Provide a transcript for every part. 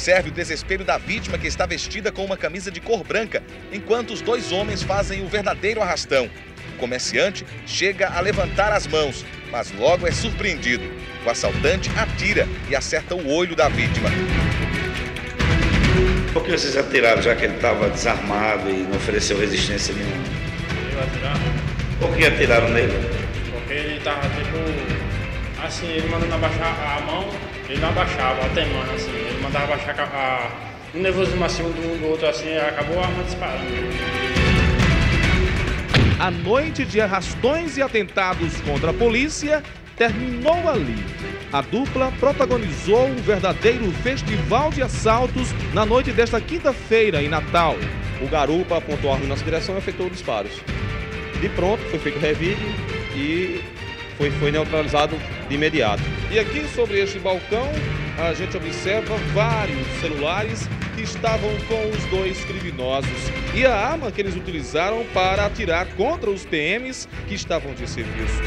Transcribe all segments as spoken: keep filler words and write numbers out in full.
Observe o desespero da vítima, que está vestida com uma camisa de cor branca, enquanto os dois homens fazem o verdadeiro arrastão. O comerciante chega a levantar as mãos, mas logo é surpreendido. O assaltante atira e acerta o olho da vítima. Por que vocês atiraram, já que ele estava desarmado e não ofereceu resistência nenhuma? Eu atirar? Por que atiraram nele? Porque ele estava tipo, assim, ele mandando abaixar a mão, ele não abaixava, até mano, assim, ele mandava abaixar a, um nervosismo assim, um do, do outro assim, acabou a arma disparando. A noite de arrastões e atentados contra a polícia terminou ali. A dupla protagonizou um verdadeiro festival de assaltos na noite desta quinta-feira em Natal. O garupa apontou a arma em nossa direção e efetuou disparos. De pronto, foi feito o revide e foi, foi neutralizado de imediato. E aqui sobre este balcão, a gente observa vários celulares que estavam com os dois criminosos e a arma que eles utilizaram para atirar contra os P Ms que estavam de serviço.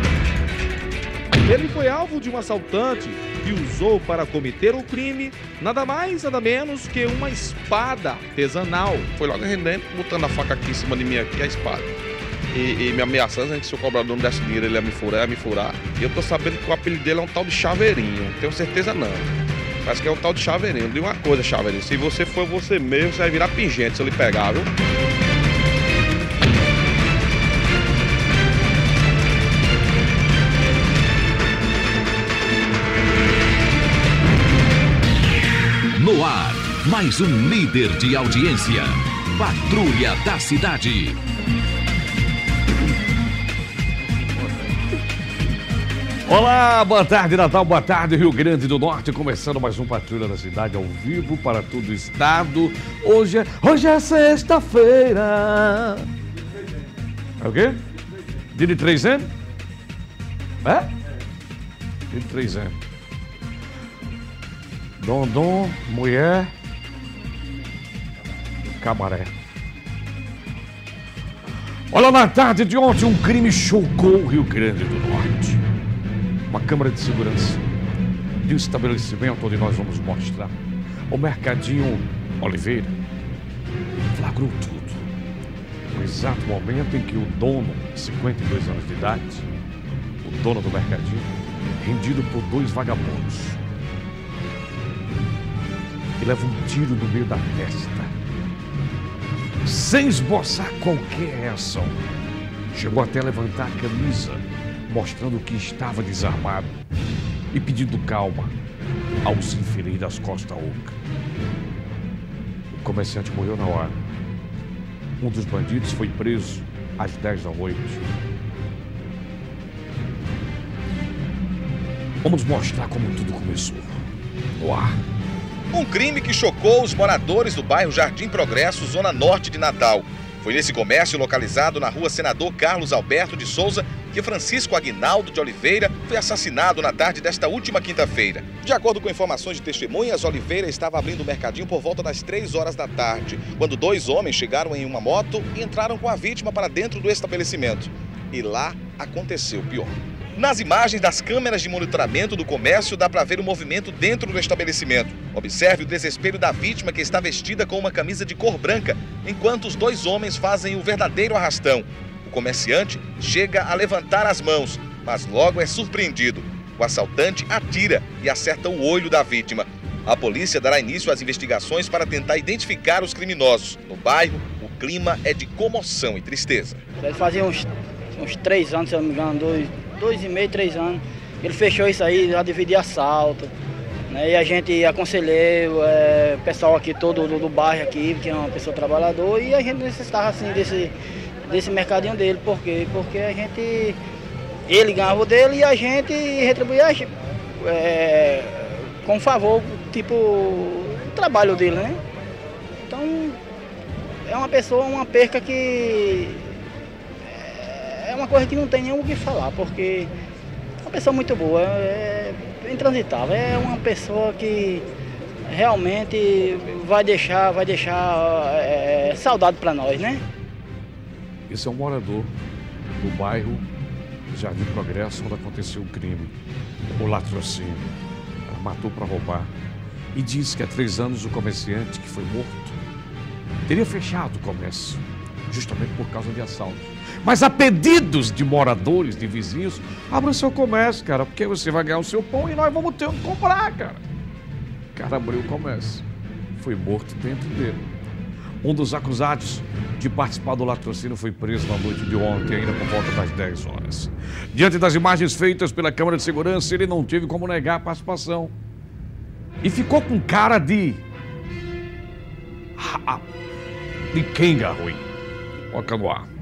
Ele foi alvo de um assaltante que usou para cometer o crime nada mais, nada menos que uma espada artesanal. Foi logo dentro, botando a faca aqui em cima de mim, aqui, a espada. E, e me ameaçando, que se o cobrador não desse dinheiro, ele ia me furar, ia me furar. E eu tô sabendo que o apelido dele é um tal de Chaveirinho. Tenho certeza não. Parece que é um tal de Chaveirinho. Diga uma coisa, Chaveirinho. Se você for você mesmo, você vai virar pingente se eu lhe pegar, viu? No ar, mais um líder de audiência. Patrulha da Cidade. Olá, boa tarde Natal, boa tarde Rio Grande do Norte, começando mais um Patrulha da Cidade ao vivo para todo o estado. Hoje é, hoje é sexta-feira. É o quê? Dia de três anos? É? Dia de três anos. Dondom, mulher, cabaré. Olha, na tarde de ontem um crime chocou o Rio Grande do Norte. Uma câmara de segurança de um estabelecimento onde nós vamos mostrar o Mercadinho Oliveira flagrou tudo. No exato momento em que o dono, cinquenta e dois anos de idade, o dono do mercadinho, rendido por dois vagabundos, e leva um tiro no meio da testa, sem esboçar qualquer reação. Chegou até a levantar a camisa, mostrando que estava desarmado e pedindo calma ao se ferir das costas oca. O comerciante morreu na hora. Um dos bandidos foi preso às dez da noite. Vamos mostrar como tudo começou. No ar. Um crime que chocou os moradores do bairro Jardim Progresso, zona norte de Natal. Foi nesse comércio localizado na rua Senador Carlos Alberto de Souza que Francisco Aguinaldo de Oliveira foi assassinado na tarde desta última quinta-feira. De acordo com informações de testemunhas, Oliveira estava abrindo o mercadinho por volta das três horas da tarde, quando dois homens chegaram em uma moto e entraram com a vítima para dentro do estabelecimento. E lá aconteceu o pior. Nas imagens das câmeras de monitoramento do comércio, dá para ver o movimento dentro do estabelecimento. Observe o desespero da vítima, que está vestida com uma camisa de cor branca, enquanto os dois homens fazem o verdadeiro arrastão. O comerciante chega a levantar as mãos, mas logo é surpreendido. O assaltante atira e acerta o olho da vítima. A polícia dará início às investigações para tentar identificar os criminosos. No bairro, o clima é de comoção e tristeza. Ele fazia uns, uns três anos, se eu não me engano, dois... dois e meio, três anos, ele fechou isso aí, já dividia assalto, né? E a gente aconselhou é, o pessoal aqui todo do, do bairro aqui, que é uma pessoa trabalhadora, e a gente necessitava assim desse, desse mercadinho dele. Por quê? Porque a gente, ele ganhava o dele e a gente retribuía é, com favor, tipo, o trabalho dele, né? Então, é uma pessoa, uma perca que é uma coisa que não tem nem o que falar, porque é uma pessoa muito boa, é intransitável, é uma pessoa que realmente vai deixar, vai deixar é, saudade para nós, né? Esse é um morador do bairro Jardim Progresso, onde aconteceu o crime, o latrocínio. Ela matou para roubar. e diz que há três anos o comerciante que foi morto teria fechado o comércio, justamente por causa de assaltos. Mas a pedidos de moradores, de vizinhos, abra o seu comércio, cara, porque você vai ganhar o seu pão e nós vamos ter onde comprar, cara. O cara abriu o comércio, foi morto dentro dele. Um dos acusados de participar do latrocínio foi preso na noite de ontem, ainda por volta das dez horas. Diante das imagens feitas pela câmera de segurança, ele não teve como negar a participação. E ficou com cara de... de quenga ruim. Coloca no ar.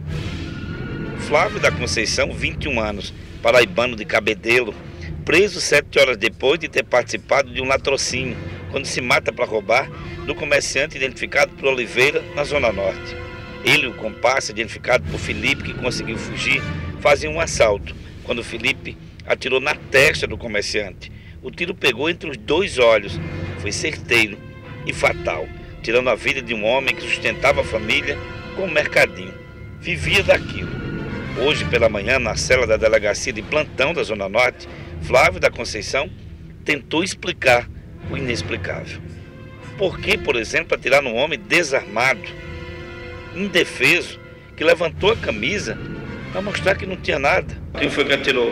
Flávio da Conceição, vinte e um anos, paraibano de Cabedelo, preso sete horas depois de ter participado de um latrocínio, quando se mata para roubar, do comerciante identificado por Oliveira, na Zona Norte. Ele e o comparsa, identificado por Felipe, que conseguiu fugir, faziam um assalto, quando Felipe atirou na testa do comerciante. O tiro pegou entre os dois olhos, foi certeiro e fatal, tirando a vida de um homem que sustentava a família com um mercadinho. Vivia daquilo. Hoje pela manhã, na cela da delegacia de plantão da Zona Norte, Flávio da Conceição tentou explicar o inexplicável. Por que, por exemplo, atirar num homem desarmado, indefeso, que levantou a camisa para mostrar que não tinha nada? Quem foi que atirou?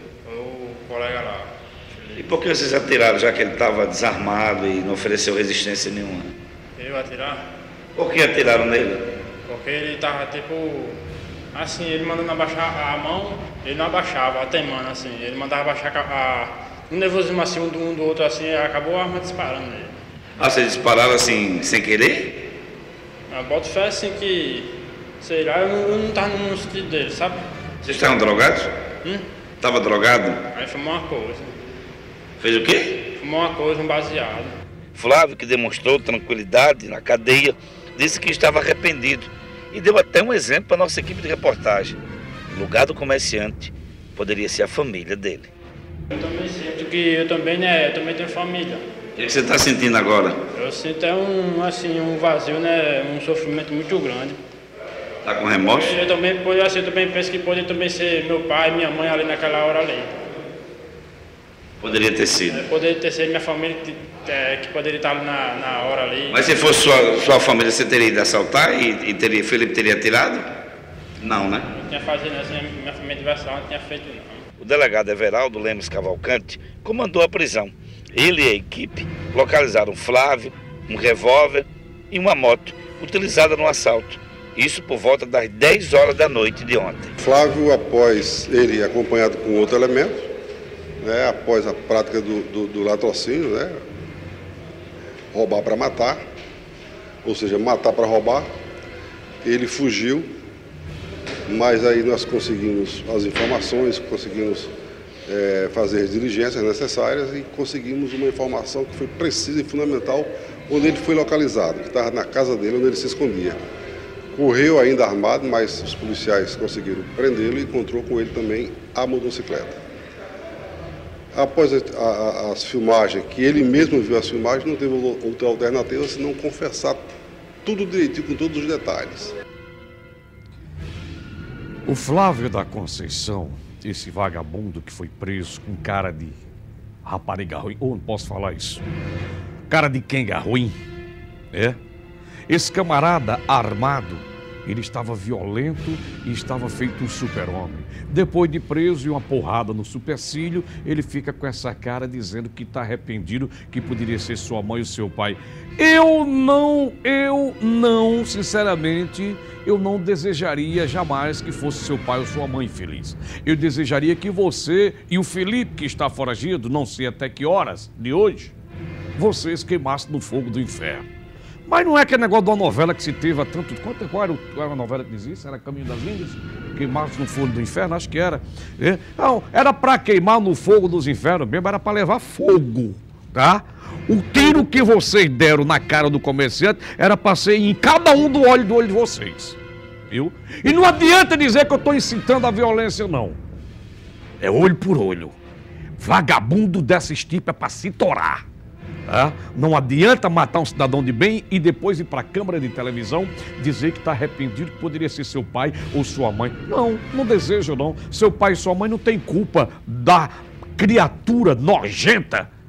O colega lá. E por que vocês atiraram, já que ele estava desarmado e não ofereceu resistência nenhuma? Eu atirar? Por que atiraram nele? Porque ele tava tipo... assim, ele mandando abaixar a mão, ele não abaixava, teimando assim. Ele mandava abaixar a... um nervosismo assim, um do, um do outro assim, acabou a arma disparando nele. Ah, vocês dispararam assim, sem querer? Eu boto fé assim que... sei lá, eu não, eu não tava no sentido dele, sabe? Vocês estavam drogados? Hum? Tava drogado? Aí fumou uma coisa. Fez o quê? Fumou uma coisa, um baseado. Flávio, que demonstrou tranquilidade na cadeia, disse que estava arrependido e deu até um exemplo para a nossa equipe de reportagem. O lugar do comerciante poderia ser a família dele. Eu também sinto que eu também, né, eu também tenho família. O que você está sentindo agora? Eu sinto é um, assim, um vazio, né, um sofrimento muito grande. Está com remorso? Eu também, assim, eu também penso que poderia também ser meu pai e minha mãe ali naquela hora ali. Poderia ter sido. É, poderia ter sido minha família que, é, que poderia estar ali na, na hora ali. Mas se fosse sua, sua família, você teria ido assaltar e, e teria, Felipe teria atirado? Não, né? Não tinha fazido assim, minha família diversão não tinha feito não. O delegado Everaldo Lemos Cavalcante comandou a prisão. Ele e a equipe localizaram Flávio, um revólver e uma moto utilizada no assalto. Isso por volta das dez horas da noite de ontem. Flávio, após ele acompanhado com outro elemento, né, após a prática do, do, do latrocínio, né, roubar para matar, ou seja, matar para roubar, ele fugiu, mas aí nós conseguimos as informações, conseguimos é, fazer as diligências necessárias e conseguimos uma informação que foi precisa e fundamental, onde ele foi localizado, que estava na casa dele, onde ele se escondia. Correu ainda armado, mas os policiais conseguiram prendê-lo e encontrou com ele também a motocicleta. Após a, a, as filmagens, que ele mesmo viu as filmagens, não teve outra alternativa senão confessar tudo direitinho, com todos os detalhes. O Flávio da Conceição, esse vagabundo que foi preso com cara de rapariga ruim, ou não posso falar isso, cara de quenga ruim, é? Esse camarada armado, ele estava violento e estava feito um super-homem. Depois de preso e uma porrada no supercílio, ele fica com essa cara dizendo que está arrependido, que poderia ser sua mãe e o seu pai. Eu não, eu não, sinceramente, eu não desejaria jamais que fosse seu pai ou sua mãe feliz. Eu desejaria que você e o Felipe, que está foragido, não sei até que horas de hoje, vocês queimassem no fogo do inferno. Mas não é aquele negócio de uma novela que se teve há tanto... Quanto, qual era, qual era a novela que dizia isso? Era Caminho das Índias? Queimasse no fogo do inferno? Acho que era. É? Não, era para queimar no fogo dos infernos mesmo, era para levar fogo, tá? O tiro que vocês deram na cara do comerciante era para ser em cada um do olho do olho de vocês, viu? E não adianta dizer que eu estou incitando a violência, não. É olho por olho. Vagabundo dessa estipe é para se torar. Ah, não adianta matar um cidadão de bem e depois ir para a câmara de televisão dizer que está arrependido, que poderia ser seu pai ou sua mãe. Não, não desejo não. Seu pai e sua mãe não têm culpa da criatura nojenta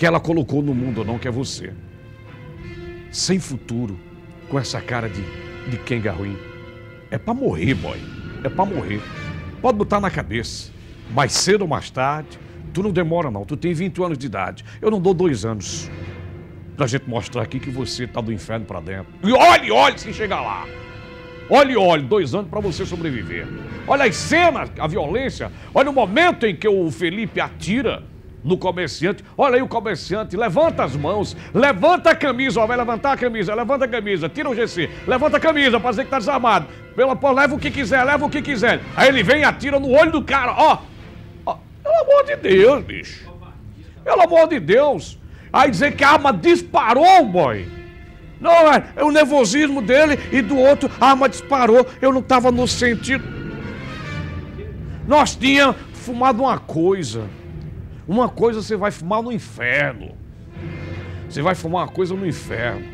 que ela colocou no mundo não, que é você. Sem futuro, com essa cara de, de quenga ruim. É pra morrer, boy. É pra morrer. Pode botar na cabeça. Mais cedo ou mais tarde, tu não demora não. Tu tem vinte anos de idade. Eu não dou dois anos pra gente mostrar aqui que você tá do inferno pra dentro. E olhe, olhe se chegar lá. Olhe, olhe, dois anos pra você sobreviver. Olha as cenas, a violência. Olha o momento em que o Felipe atira no comerciante. Olha aí o comerciante, levanta as mãos, levanta a camisa, ó, vai levantar a camisa, levanta a camisa, tira o G C, levanta a camisa pra dizer que tá desarmado. Pela, pô, leva o que quiser, leva o que quiser. Aí ele vem e atira no olho do cara, ó. ó pelo amor de Deus, bicho. Pelo amor de Deus. Aí dizer que a arma disparou, boy. Não, é, é o nervosismo dele e do outro, a arma disparou, eu não tava no sentido. Nós tínhamos fumado uma coisa. Uma coisa você vai fumar no inferno. Você vai fumar uma coisa no inferno.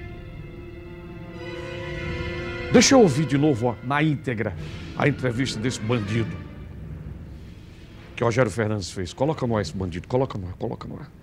Deixa eu ouvir de novo, ó, na íntegra, a entrevista desse bandido que o Rogério Fernandes fez. Coloca no ar esse bandido, coloca no ar, coloca no ar.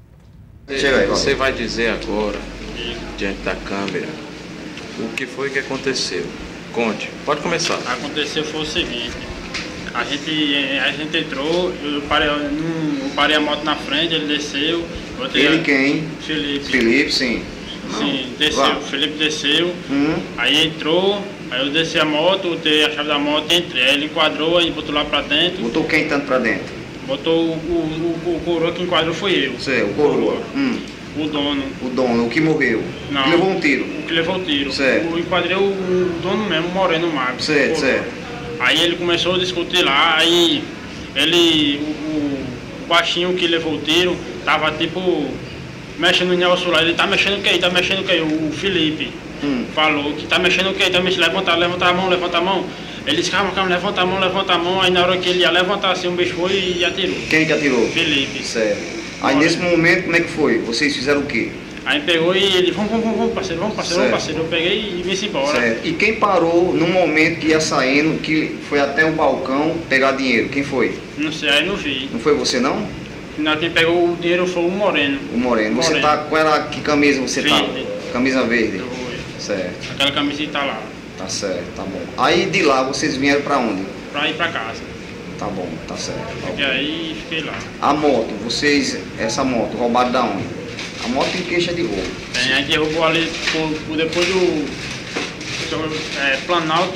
Você vai dizer agora, diante da câmera, o que foi que aconteceu. Conte, pode começar. Aconteceu foi o seguinte. A gente, a gente entrou, eu parei, eu parei a moto na frente, ele desceu. Ele a... quem? Felipe. Felipe, sim. Sim, Não. desceu. Vá. Felipe desceu, hum. aí entrou, aí eu desci a moto, botei a chave da moto e entrei. Aí ele enquadrou, aí botou lá pra dentro. Botou quem tanto pra dentro? Botou o, o, o, o coroa que enquadrou foi eu. Sei, o coroa. Hum. O dono. O dono, o que morreu. Não. O que levou um tiro. O que levou o tiro. Certo. Eu enquadrei o, o dono mesmo, o Moreno Mago. Certo, certo. Aí ele começou a discutir lá, aí ele, o, o baixinho que levou o tiro, tava tipo mexendo no Nelson lá, ele tá mexendo o que? Tá mexendo o que? O Felipe hum. falou que tá mexendo o que? Tá mexendo, levanta, levanta a mão, levanta a mão. Ele disse, calma, calma, levanta a mão, levanta a mão, aí na hora que ele ia levantar assim, um bicho foi e atirou. Quem que atirou? Felipe. Certo. Aí nesse momento, como é que foi? Vocês fizeram o quê? Aí pegou e ele, vamos, vamos, vamos, parceiro, vamos, parceiro, certo. vamos, parceiro. Eu peguei e vim embora. Certo. E quem parou no momento que ia saindo, que foi até o balcão pegar dinheiro? Quem foi? Não sei, aí não vi. Não foi você, não? Não, quem pegou o dinheiro foi o Moreno. O Moreno. Você Moreno. tá, qual era, que camisa você verde. tá? Camisa verde. Foi. Certo. Aquela camisa tá lá. Tá certo, tá bom. Aí de lá vocês vieram pra onde? Pra ir pra casa. Tá bom, tá certo. Tá Fiquei bom. aí e fiquei lá. A moto, vocês, essa moto, roubaram da onde? A moto tem queixa de roubo. Tem, a gente roubou ali por, por depois do, do é, Planalto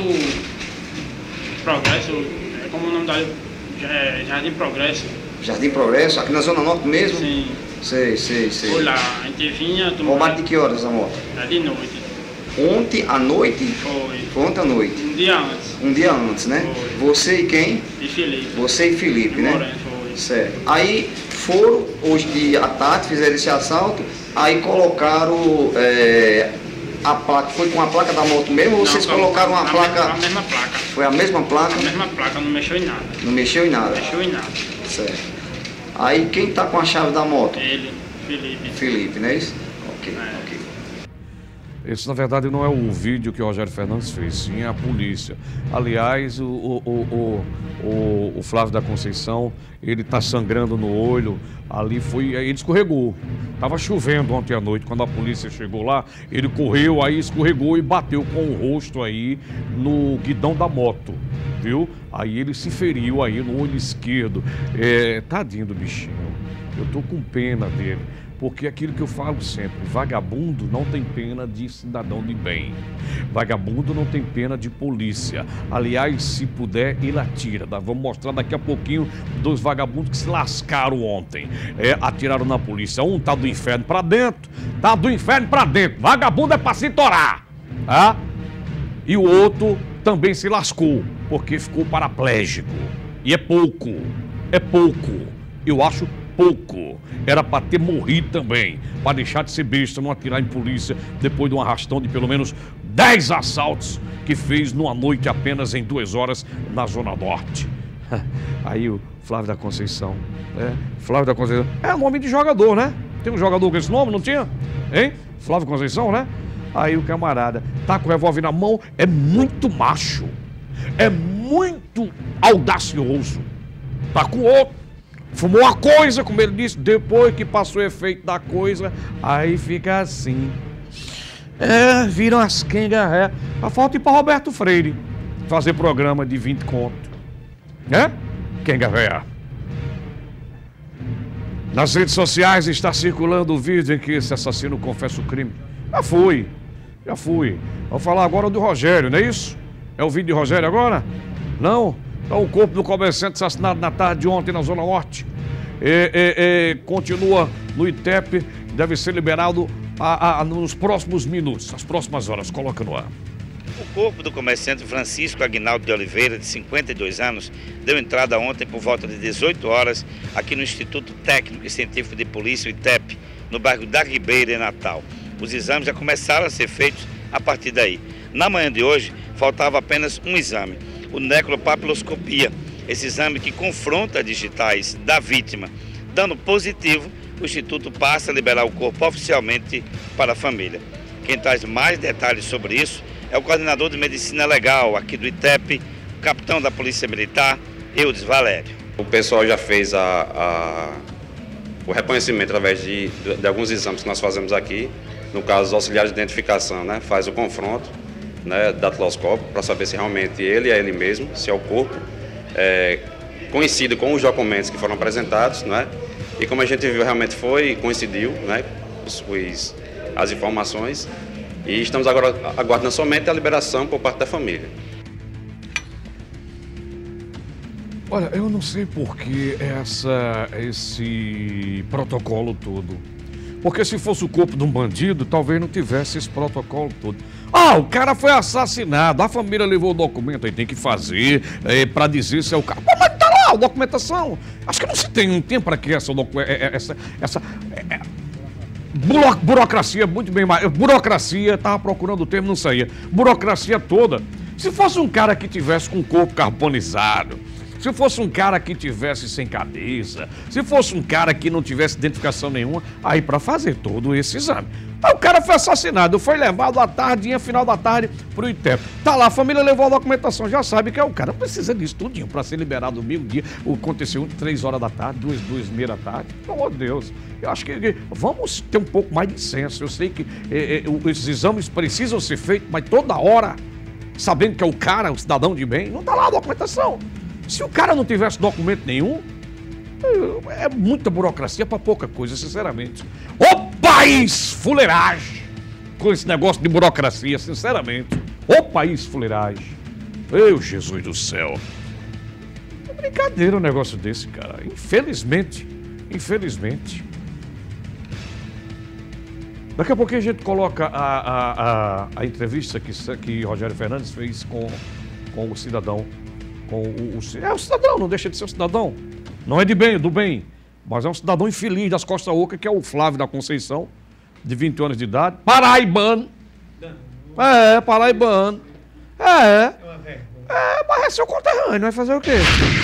Progresso, é, como o nome da é, Jardim Progresso. Jardim Progresso, aqui na Zona Norte mesmo? Sim. Sei, sei, sei. Foi lá, a gente vinha... Roubaram de que horas a moto? É de noite. Ontem à noite? Foi. Foi ontem à noite? Um dia antes. Um dia antes, né? Foi. Você e quem? E Felipe. Você e Felipe, e né? Moreno, foi. Certo. Aí foram, hoje de à tarde, fizeram esse assalto, aí colocaram é, a placa, foi com a placa da moto mesmo ou não, vocês com, colocaram uma a placa? Mesma, a mesma placa. Foi a mesma placa? A mesma placa, não mexeu em nada. Não mexeu em nada? Não mexeu em nada. Certo. Aí quem tá com a chave da moto? Ele, Felipe. Felipe, não é isso? Ok, é. ok. Esse, na verdade, não é o vídeo que o Rogério Fernandes fez, sim a polícia. Aliás, o, o, o, o, o Flávio da Conceição, ele tá sangrando no olho, ali foi, ele escorregou. Tava chovendo ontem à noite, quando a polícia chegou lá, ele correu, aí escorregou e bateu com o rosto aí no guidão da moto, viu? Aí ele se feriu aí no olho esquerdo. É, tadinho do bichinho, eu tô com pena dele. Porque aquilo que eu falo sempre, vagabundo não tem pena de cidadão de bem. Vagabundo não tem pena de polícia. Aliás, se puder, ele atira. Vamos mostrar daqui a pouquinho dois vagabundos que se lascaram ontem. É, atiraram na polícia. Um tá do inferno pra dentro, tá do inferno pra dentro. Vagabundo é pra se torar. Tá? E o outro também se lascou, porque ficou paraplégico. E é pouco, é pouco. Eu acho pouco. Era para ter morrido também, para deixar de ser besta, não atirar em polícia depois de um arrastão de pelo menos dez assaltos que fez numa noite apenas em duas horas na Zona Norte. Aí o Flávio da Conceição, é, Flávio da Conceição, é nome de jogador, né? Tem um jogador com esse nome, não tinha? Hein? Flávio Conceição, né? Aí o camarada tá com o revólver na mão, é muito macho, é muito audacioso. Tá com outro. Fumou a coisa, como ele disse, depois que passou o efeito da coisa, aí fica assim. É, viram as quengas, é. A falta ir pra Roberto Freire fazer programa de vinte conto. Né? Quenga véia. Nas redes sociais está circulando o vídeo em que esse assassino confessa o crime. Já fui, já fui. Vou falar agora do Rogério, não é isso? É o vídeo de Rogério agora? Não? Então o corpo do comerciante assassinado na tarde de ontem na Zona Norte é, é, é, continua no I T E P, deve ser liberado a, a, nos próximos minutos, nas próximas horas. Coloca no ar. O corpo do comerciante Francisco Aguinaldo de Oliveira, de cinquenta e dois anos, deu entrada ontem por volta de dezoito horas aqui no Instituto Técnico e Científico de Polícia, o I T E P, no bairro da Ribeira, em Natal. Os exames já começaram a ser feitos a partir daí. Na manhã de hoje, faltava apenas um exame, o necropapiloscopia, esse exame que confronta digitais da vítima. Dando positivo, o Instituto passa a liberar o corpo oficialmente para a família. Quem traz mais detalhes sobre isso é o coordenador de Medicina Legal aqui do I T E P, o capitão da Polícia Militar, Eudes Valério. O pessoal já fez a, a, o reconhecimento através de, de, de alguns exames que nós fazemos aqui. No caso, os auxiliares de identificação, né, faz o confronto, né, datiloscópico, para saber se realmente ele é ele mesmo, se é o corpo, é, coincide com os documentos que foram apresentados, né, e como a gente viu, realmente foi, coincidiu, né, os, os, as informações, e estamos agora aguardando somente a liberação por parte da família. Olha, eu não sei por que essa, esse protocolo todo. Porque se fosse o corpo de um bandido, talvez não tivesse esse protocolo todo. Ah, o cara foi assassinado, a família levou o documento, aí tem que fazer é, para dizer se é o cara. Pô, mas tá lá a documentação. Acho que não se tem um tempo para que essa, essa, essa é, buro, burocracia, muito bem mais. Burocracia, tava procurando o termo, não saía. Burocracia toda. Se fosse um cara que tivesse com o corpo carbonizado, se fosse um cara que tivesse sem cabeça, se fosse um cara que não tivesse identificação nenhuma, aí para fazer todo esse exame. Aí o cara foi assassinado, foi levado à tardinha, final da tarde, pro I T E P. Tá lá, a família levou a documentação, já sabe que é o cara. Não precisa disso tudinho para ser liberado no mesmo dia. Aconteceu três horas da tarde, duas, duas e meia da tarde. Pelo amor de Deus. Eu acho que, que vamos ter um pouco mais de senso. Eu sei que é, é, esses exames precisam ser feitos, mas toda hora, sabendo que é o cara, o cidadão de bem, não tá lá a documentação. Se o cara não tivesse documento nenhum, é muita burocracia para pouca coisa, sinceramente. O país fuleiragem com esse negócio de burocracia, sinceramente. O país fuleiragem. Meu Jesus do céu. É brincadeira um negócio desse, cara. Infelizmente, infelizmente. Daqui a pouquinho a gente coloca a, a, a, a entrevista que, que Rogério Fernandes fez com, com o cidadão. Com o, o, é o cidadão, não deixa de ser um cidadão. Não é de bem, do bem, mas é um cidadão infeliz das Costa Oca, que é o Flávio da Conceição, de vinte anos de idade, paraibano. É, paraibano. É. É, mas é seu conterrâneo, vai fazer o quê?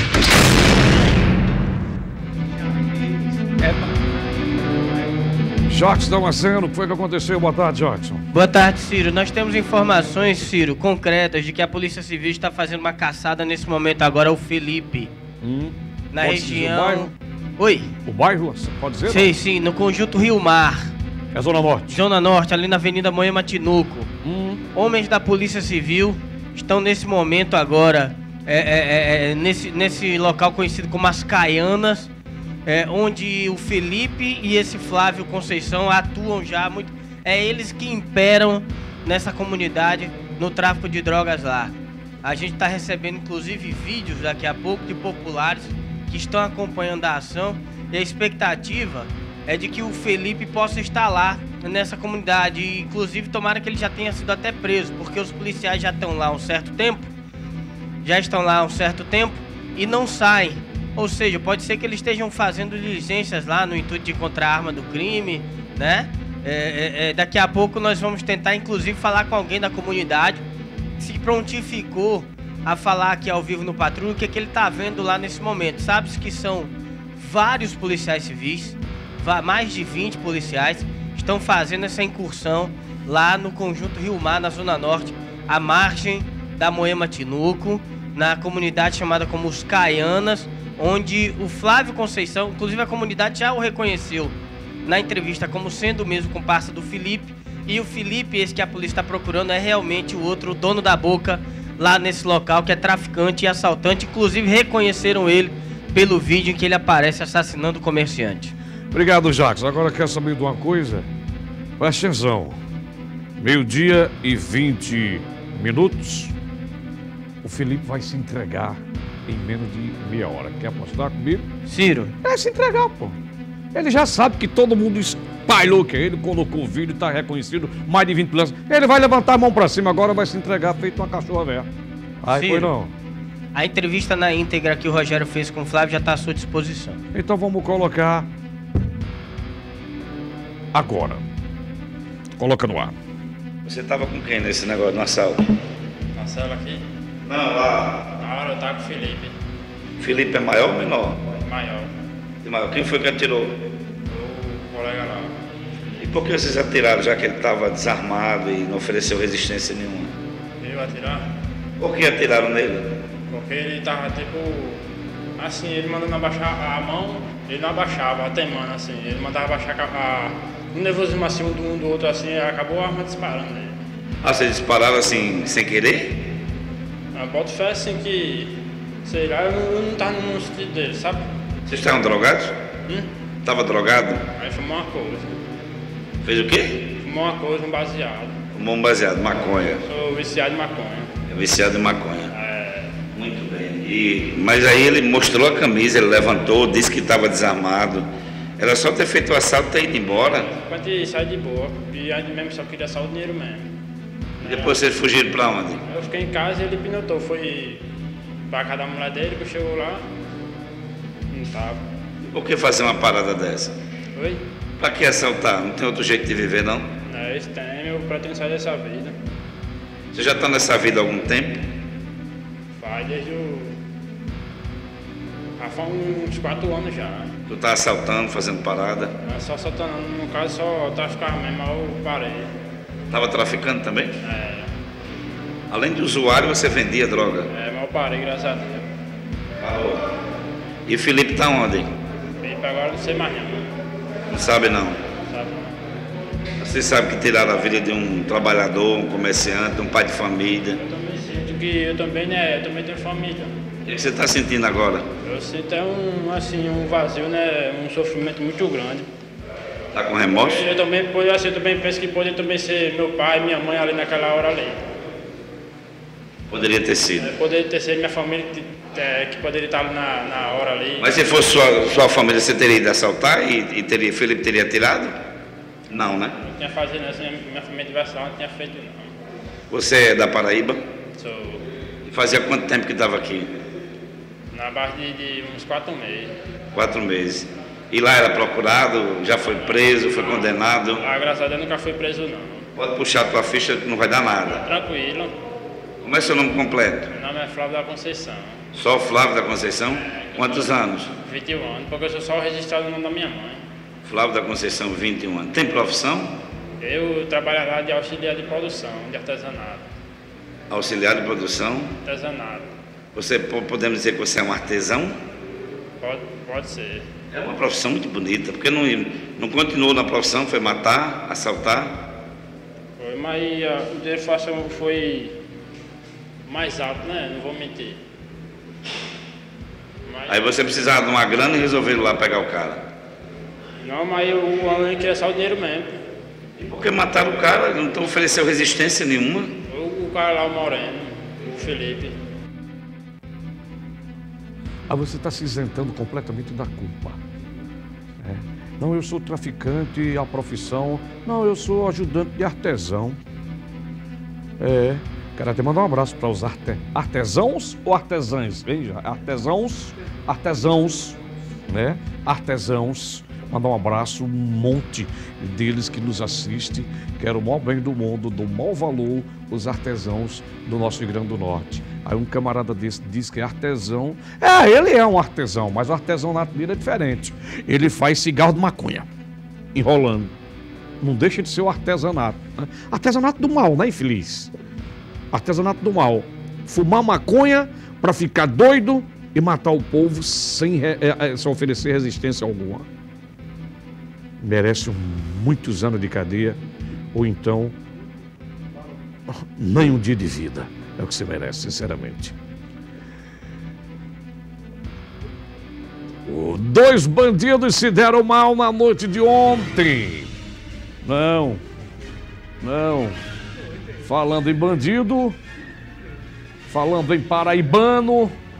Jotson Damasceno, o que foi que aconteceu? Boa tarde, Jotson. Boa tarde, Ciro. Nós temos informações, Ciro, concretas de que a Polícia Civil está fazendo uma caçada nesse momento agora ao Felipe. Hum. Na Pode região... O bairro? Oi? O bairro, você pode dizer? Sim, sim, no Conjunto Rio Mar. É Zona Norte? Zona Norte, ali na Avenida Moema Tinuco. Hum. Homens da Polícia Civil estão nesse momento agora, é, é, é, nesse, nesse local conhecido como As Caianas, é, onde o Felipe e esse Flávio Conceição atuam já muito. É eles que imperam nessa comunidade no tráfico de drogas lá. A gente está recebendo inclusive vídeos daqui a pouco de populares que estão acompanhando a ação, e a expectativa é de que o Felipe possa estar lá nessa comunidade, e inclusive tomara que ele já tenha sido até preso, porque os policiais já estão lá há um certo tempo, já estão lá há um certo tempo e não saem. Ou seja, pode ser que eles estejam fazendo diligências lá no intuito de encontrar a arma do crime, né? É, é, é, daqui a pouco nós vamos tentar inclusive falar com alguém da comunidade que se prontificou a falar aqui ao vivo no Patrulha o que, é que ele está vendo lá nesse momento. Sabe-se que são vários policiais civis, mais de vinte policiais, estão fazendo essa incursão lá no Conjunto Rio Mar, na Zona Norte, à margem da Moema Tinuco, na comunidade chamada como Os Caianas, onde o Flávio Conceição, inclusive a comunidade já o reconheceu na entrevista como sendo o mesmo comparsa do Felipe, e o Felipe, esse que a polícia está procurando, é realmente o outro dono da boca lá nesse local, que é traficante e assaltante. Inclusive reconheceram ele pelo vídeo em que ele aparece assassinando o comerciante. Obrigado, Jacques. Agora quer saber de uma coisa? Presta atenção. Meio-dia e vinte minutos. O Felipe vai se entregar em menos de meia hora. Quer apostar comigo? Ciro. É se entregar, pô. Ele já sabe que todo mundo espalhou que ele colocou o vídeo, tá reconhecido, mais de vinte planos. Ele vai levantar a mão pra cima agora, vai se entregar feito uma cachorra velha. Aí foi não. A entrevista na íntegra que o Rogério fez com o Flávio já está à sua disposição. Então vamos colocar agora. Coloca no ar. Você estava com quem nesse negócio, na sala? Na cela aqui? Não, lá. Na hora eu tava com o Felipe. Felipe é maior ou menor? Maior. De maior. Quem foi que atirou? O colega lá. E por que vocês atiraram, já que ele estava desarmado e não ofereceu resistência nenhuma? Eu atirar? Por que atiraram nele? Porque ele tava tipo... Assim, ele mandando abaixar a mão, ele não abaixava, teimando assim. Ele mandava abaixar a... a um nervosismo assim, um do, um do outro assim, acabou a arma disparando nele. Ah, vocês dispararam assim, sem querer? Eu boto fé assim que... Sei lá, eu não, eu não tava no sentido dele, sabe? Vocês estavam drogados? Hum? Tava drogado? Aí fumou uma coisa. Fez o quê? Fumou uma coisa, um baseado. Fumou um baseado, maconha. Sou viciado em maconha. É viciado em maconha. É. Muito bem. E, mas aí ele mostrou a camisa, ele levantou, disse que estava desarmado. Era só ter feito o assalto e ter ido embora. Quando ele sai de boa. E aí mesmo só queria só o dinheiro mesmo. E depois vocês fugiram pra onde? Eu fiquei em casa e ele pinotou. Foi pra casa da mulher dele, que chegou lá. Não tava. Por que fazer uma parada dessa? Oi? Pra que assaltar? Não tem outro jeito de viver, não? É, esse tem, eu pretendo sair dessa vida. Você já tá nessa vida há algum tempo? Faz desde o... Já faz uns quatro anos já. Tu tá assaltando, fazendo parada? É, só assaltando, no caso só traficava mesmo, mas eu parei. Tava traficando também? É. Além de usuário, você vendia droga? É, mas eu parei, graças a Deus. Parou. E Felipe tá onde? Felipe agora não sei mais não. Não sabe não? Sabe não. Você sabe que tiraram a vida de um trabalhador, um comerciante, um pai de família. Eu também sinto que eu também, né, eu também tenho família. O que você está sentindo agora? Eu sinto é um, assim, um vazio, né, um sofrimento muito grande. Tá com remorso? Eu também, assim, eu também penso que poderia também ser meu pai e minha mãe ali naquela hora ali. Poderia ter sido. É, poderia ter sido minha família que, é, que poderia estar ali na, na hora ali. Mas se fosse sua, sua família, você teria ido assaltar e, e teria, Felipe teria tirado? Não, né? Não tinha fazer nessa, minha, minha família de versão não tinha feito não. Você é da Paraíba? Sou. E fazia quanto tempo que estava aqui? Na base de, de uns quatro meses. Quatro meses. E lá era procurado, já foi preso, foi condenado? Ah, graças a Deus nunca fui preso não. Pode puxar a tua ficha que não vai dar nada. Tranquilo. Como é seu nome completo? Meu nome é Flávio da Conceição. Só Flávio da Conceição? Quantos anos? vinte e um anos, porque eu sou só registrado no nome da minha mãe. Flávio da Conceição, vinte e um anos. Tem profissão? Eu trabalho lá de auxiliar de produção, de artesanato. Auxiliar de produção? Artesanato. Você, podemos dizer que você é um artesão? Pode, pode ser. É uma profissão muito bonita, porque não, não continuou na profissão, foi matar, assaltar? Foi, mas uh, o dinheiro fácil foi mais alto, né? Não vou mentir. Mas... Aí você precisava de uma grana e resolveu ir lá pegar o cara? Não, mas o homem queria só o dinheiro mesmo. E por que mataram o cara? Não ofereceu resistência nenhuma? O, o cara lá, o Moreno, o Felipe. Ah, você está se isentando completamente da culpa. É. Não, eu sou traficante, a profissão. Não, eu sou ajudante de artesão. É. Quero até mandar um abraço para os arte... artesãos ou artesãs? Veja, artesãos, artesãos, né? Artesãos. Mandar um abraço, um monte deles que nos assiste. Quero o maior bem do mundo, do maior valor, os artesãos do nosso Rio Grande do Norte. Aí um camarada desse diz que é artesão. É, ele é um artesão, mas o artesanato dele é diferente. Ele faz cigarro de maconha, enrolando. Não deixa de ser o artesanato. Né? Artesanato do mal, né, infeliz? Artesanato do mal. Fumar maconha para ficar doido e matar o povo sem, re, é, sem oferecer resistência alguma. Merece muitos anos de cadeia, ou então nem um dia de vida. É o que se merece, sinceramente. Dois bandidos se deram mal na noite de ontem. Não, não. Falando em bandido, falando em paraibano,